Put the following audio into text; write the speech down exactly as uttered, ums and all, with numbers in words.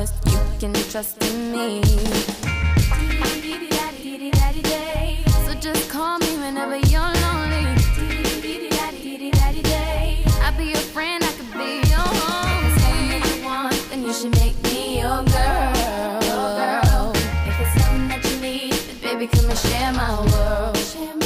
trust, you can trust in me. So just call me whenever you're lonely. I'll be your friend, I could be your home. If it's something that you want, then you should make me your girl. If it's something that you need, then baby, come and share my world.